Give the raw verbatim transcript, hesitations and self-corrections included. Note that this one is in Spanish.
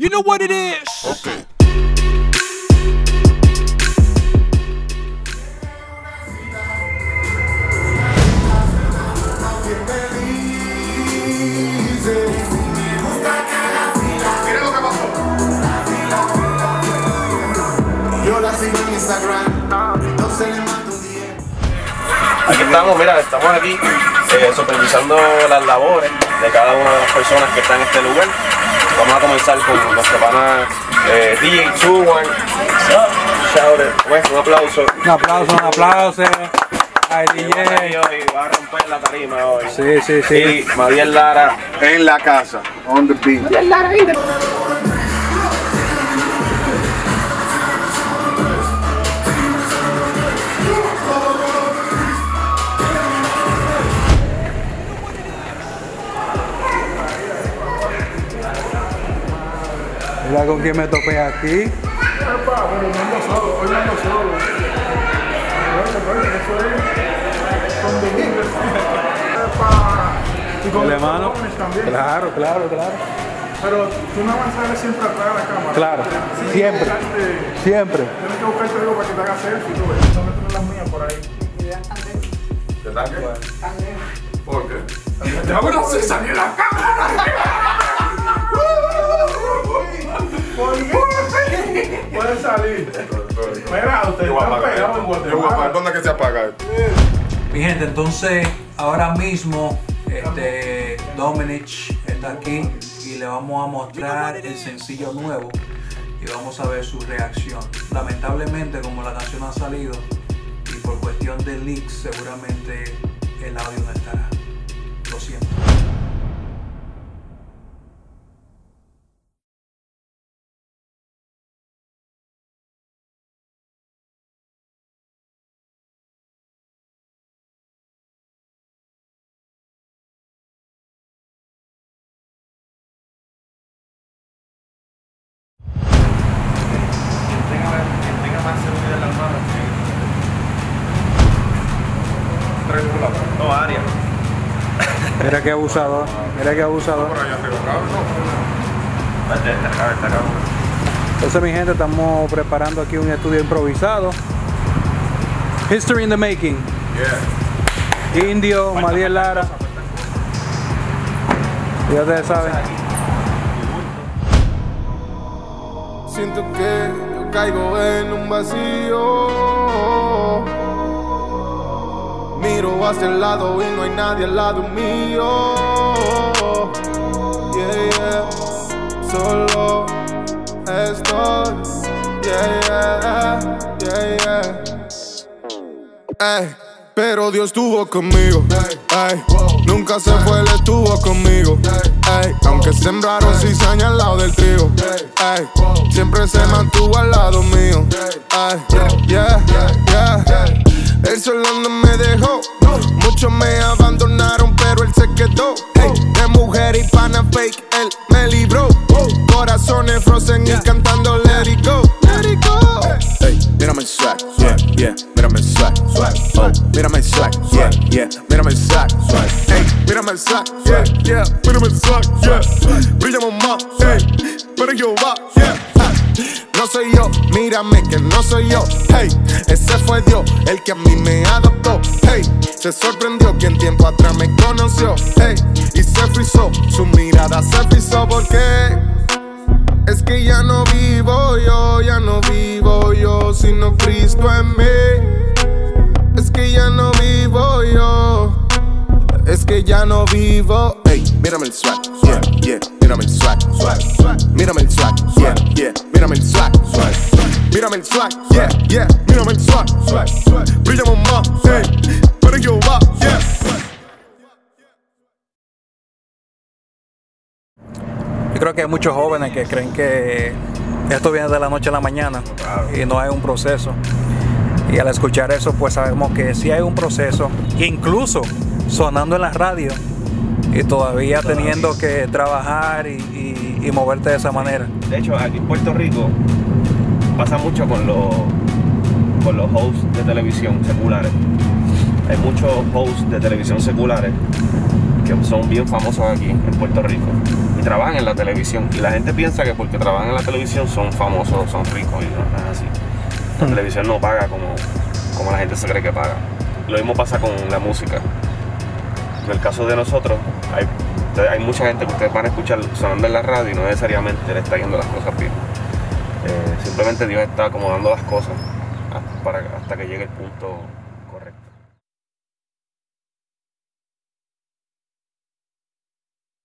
You know what it is. Okay. Miren lo que pasó. Yo la sigo en Instagram. No se le manda un día. Aquí estamos, mira, estamos aquí eh, supervisando las labores de cada una de las personas que están en este lugar. Vamos a comenzar con nuestro pana eh, D J two one. Shout it. Bueno, un aplauso. Un aplauso, un aplauso. Ay, D J. Hoy va a romper la tarima hoy. Sí, sí, sí. Y Madiel Lara. En la casa, on the beat. Mira con quién me topé aquí. Y con El los hermano. jóvenes también. Claro, claro, claro. Pero tú no vas a ver siempre atrás de la cámara. Claro, Sí, siempre. buscarte- Siempre. Tienes que buscarte algo para que te haga selfie, tú ves. No me pones las mías por ahí. ¿Qué tal qué? ¿Por qué? ¡Ya no se salió la cámara! Pueden salir. Mira, ustedes Yo voy a están apagar pegados en esto. Yo voy a apagar. Guatemala. ¿Dónde es que se apaga esto? Mi gente, entonces ahora mismo este, Dominich está aquí y le vamos a mostrar el sencillo nuevo y vamos a ver su reacción. Lamentablemente, como la canción ha salido y por cuestión de leaks, seguramente el audio no estará. Lo siento. No, Aria. Mira qué abusador, mira qué abusador. Por allá arriba, cabrón. Entonces, mi gente, estamos preparando aquí un estudio improvisado. History in the making. Yeah. Indio, Madiel Lara. Ya ustedes saben. Siento que yo caigo en un vacío. Miro hacia el lado y no hay nadie al lado mío. Yeah, yeah. Solo estoy. Yeah, yeah, yeah, yeah. Ey, pero Dios estuvo conmigo. Ey, nunca se fue, Él estuvo conmigo. Ey, aunque sembraron cizaña al lado del trigo. Ey, siempre se mantuvo al lado mío. Ey, yeah, yeah. Él solo no me dejó. Muchos me abandonaron, pero él se quedó. Hey, de mujer y pana fake, él me libró. Corazones frozen y cantando let it go. Let it go. Hey, mírame el swag, yeah, yeah, mírame el swag, swag, oh, mírame el swag, yeah, yeah, mírame el swag, swag, Hey, mírame el swag, yeah, yeah, mírame el swag, yeah. Brillamos más, hey, pero yo va, yeah. No soy yo, mírame que no soy yo, hey. Ese fue Dios, el que a mí me adoptó, hey. Se sorprendió quien tiempo atrás me conoció, hey. Y se frizó, su mirada se frizó porque es que ya no vivo yo, ya no vivo yo, sino Cristo en mí. Es que ya no vivo yo. Es que ya no vivo. hey, mírame el swag, yeah, yeah, mírame el swag, swag, swag, mírame el swag, yeah, yeah, mírame el swag, swag, Mírame el swag, yeah, yeah. Mírame el swag, swag, swag. Brillamos más, hey. Pero yo va, yeah. Yo creo que hay muchos jóvenes que creen que esto viene de la noche a la mañana y no hay un proceso. Y al escuchar eso, pues sabemos que sí hay un proceso, incluso sonando en la radio y todavía teniendo que trabajar y, y, y moverte de esa manera. De hecho, aquí en Puerto Rico pasa mucho con los, con los hosts de televisión seculares. Hay muchos hosts de televisión seculares que son bien famosos aquí en Puerto Rico. y trabajan en la televisión. Y la gente piensa que porque trabajan en la televisión son famosos, son ricos, y no, no es así. La televisión no paga como, como la gente se cree que paga. Lo mismo pasa con la música. En el caso de nosotros, hay, hay mucha gente que ustedes van a escuchar sonando en la radio y no necesariamente le está yendo las cosas bien. Eh, simplemente Dios está acomodando las cosas hasta, para, hasta que llegue el punto correcto.